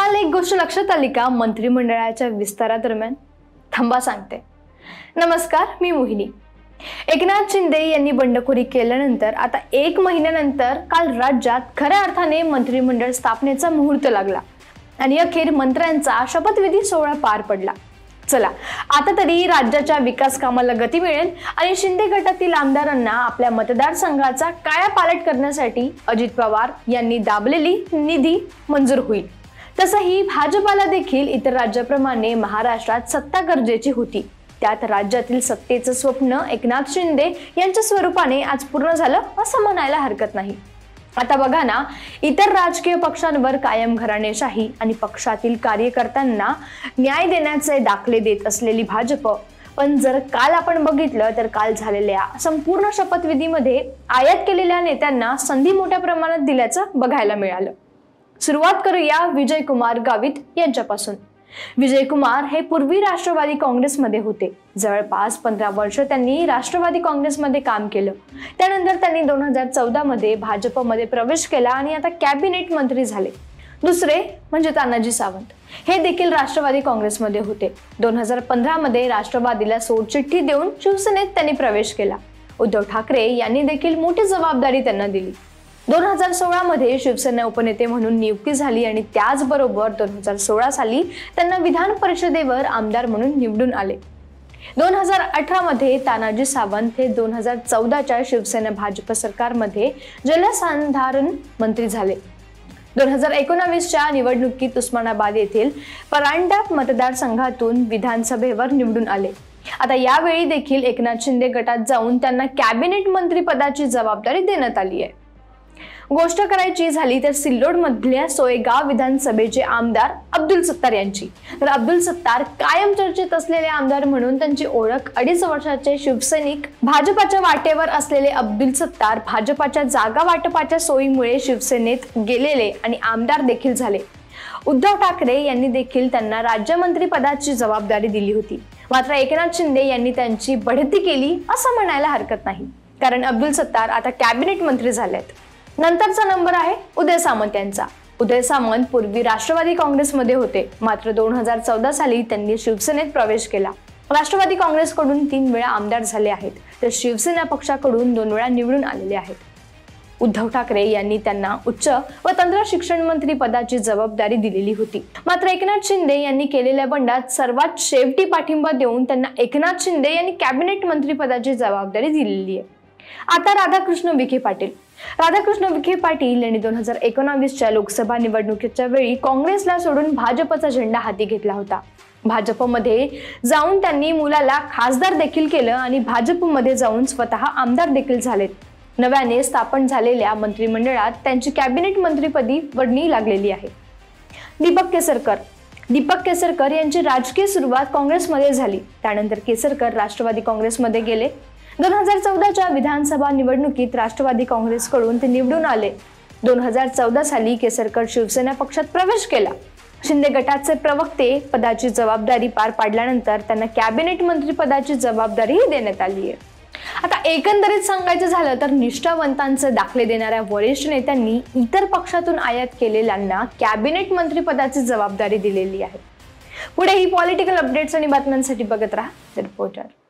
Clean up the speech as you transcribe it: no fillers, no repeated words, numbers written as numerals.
तुम्हाला एक गोष्ट लक्षात आली का मंत्रिमंडळाच्या विस्तारादरम्यान? थांबा सांगते. नमस्कार, मी मोहिनी. एकनाथ शिंदे यांनी बंडखोरी केल्यानंतर आता 1 महिन्यानंतर काल राज्यात खऱ्या अर्थाने मंत्रिमंडळ स्थापनेचा मुहूर्त लागला आणि अखेर मंत्र्यांचा शपथविधी सोहळा पार पडला. चला, आता तरी राज्याच्या विकास कामाला गती मिळेल आणि शिंदे गटातील आमदारांना आपल्या मतदारसंघाचा कायापालट करण्यासाठी अजित पवार यांनी दाबलेली निधी मंजूर होईल. तसंही भाजपाला देखील इतर राज्याप्रमाणे महाराष्ट्रात सत्ता गरजेची होती. त्यात राज्यातील सत्तेचं स्वप्न एकनाथ शिंदे यांच्या स्वरूपाने आज पूर्ण झालं असं म्हणायला हरकत नाही. आता बघा ना, इतर राजकीय पक्षांवर कायम घराणेशाही आणि पक्षातील कार्यकर्त्यांना न्याय देण्याचे दाखले देत असलेली भाजप, पण जर काल आपण बघितलं तर काल झालेल्या संपूर्ण शपथविधीमध्ये आयात केलेल्या नेत्यांना संधी मोठ्या प्रमाणात दिल्याचं बघायला मिळालं. सुरुवात करूया विजयकुमार गावित यांच्यापासून. विजयकुमार हे पूर्वी राष्ट्रवादी काँग्रेसमध्ये होते. जवळपास 15 वर्ष त्यांनी राष्ट्रवादी काँग्रेसमध्ये काम केलं. त्यानंतर त्यांनी 2014 मध्ये भाजपमध्ये प्रवेश केला आणि आता कॅबिनेट मंत्री झाले. दुसरे म्हणजे तानाजी सावंत, हे देखील राष्ट्रवादी काँग्रेसमध्ये होते. 2015 मध्ये राष्ट्रवादीला सोडचिठ्ठी देऊन शिवसेनेत त्यांनी प्रवेश केला. उद्धव ठाकरे यांनी देखील मोठी जबाबदारी त्यांना दिली. 2016 मध्ये शिवसेना उपनेते म्हणून नियुक्ती झाली आणि त्याचबरोबर 2016 साली त्यांना विधान परिषदेवर आमदार म्हणून निवडून आले. 2018 मध्ये तानाजी सावंत हे 2014च्या शिवसेना भाजप सरकारमध्ये जलसंधारण मंत्री झाले. 2019च्या निवडणुकीत उस्मानाबाद येथील परांडा मतदारसंघातून विधानसभेवर निवडून आले. आता यावेळी देखील एकनाथ शिंदे गटात जाऊन त्यांना कॅबिनेट मंत्री पदाची जबाबदारी देण्यात आली आहे. गोष्ट करायची झाली तर सिल्लोड मधल्या सोयगाव विधानसभेचे आमदार अब्दुल सत्तार यांची. तर अब्दुल सत्तार कायम चर्चेत असलेले आमदार म्हणून त्यांची ओळख. 2.5 वर्षाचे शिवसैनिक भाजपाच्या वाटेवर असलेले अब्दुल सत्तार भाजपाच्या जागा वाटपाच्या सोयीमुळे शिवसेनेत गेलेले आणि आमदार देखील झाले. उद्धव ठाकरे यांनी देखील त्यांना राज्यमंत्री पदाची जबाबदारी दिली होती. मात्र एकनाथ शिंदे यांनी त्यांची बढती केली असं म्हणायला हरकत नाही, कारण अब्दुल सत्तार आता कॅबिनेट मंत्री झालेत. नंतरचा नंबर आहे उदय सामंत यांचा. उदय सामंत पूर्वी राष्ट्रवादी काँग्रेसमध्ये होते. मात्र 2014 साली त्यांनी शिवसेनेत प्रवेश केला. राष्ट्रवादी काँग्रेसकडून 3 वेळा आमदार झाले आहेत, तर शिवसेना पक्षाकडून 2 वेळा निवडून आलेले आहेत. उद्धव ठाकरे यांनी त्यांना उच्च व तंत्र शिक्षण मंत्री पदाची जबाबदारी दिलेली होती. मात्र एकनाथ शिंदे यांनी केलेल्या बंडात सर्वात शेवटी पाठिंबा देऊन त्यांना एकनाथ शिंदे यांनी कॅबिनेट मंत्री पदाची जबाबदारी दिलेली आहे. आता राधाकृष्ण विखे पाटील यांनी 2019च्या लोकसभा निवडणुकीच्या वेळी काँग्रेसला सोडून भाजपचा झेंडा हाती घेतला होता. भाजपमध्ये जाऊन त्यांनी मुलाला खासदार देखील केलं आणि भाजपमध्ये जाऊन स्वतः आमदार देखील झालेत. नव्याने स्थापन झालेल्या मंत्रिमंडळात त्यांची कॅबिनेट मंत्रीपदी वर्णी लागलेली आहे. दीपक केसरकर यांची राजकीय सुरुवात काँग्रेसमध्ये झाली. त्यानंतर केसरकर राष्ट्रवादी काँग्रेसमध्ये गेले. 2014च्या विधानसभा निवडणुकीत राष्ट्रवादी काँग्रेसकडून ते निवडून आले. 2014 साली केसरकर शिवसेना पक्षात प्रवेश केला. शिंदे गटाचे प्रवक्ते पदाची जबाबदारी पार पाडल्यानंतर त्यांना कॅबिनेट मंत्री पदाची जबाबदारीही देण्यात आली आहे. आता एकंदरीत सांगायचं झालं तर निष्ठावंतांचे दाखले देणाऱ्या वरिष्ठ नेत्यांनी इतर पक्षातून आयात केलेल्यांना कॅबिनेट मंत्री पदाची जबाबदारी दिलेली आहे. पुढे ही पॉलिटिकल अपडेट्स आणि बातम्यांसाठी बघत राहा द रिपोर्टर.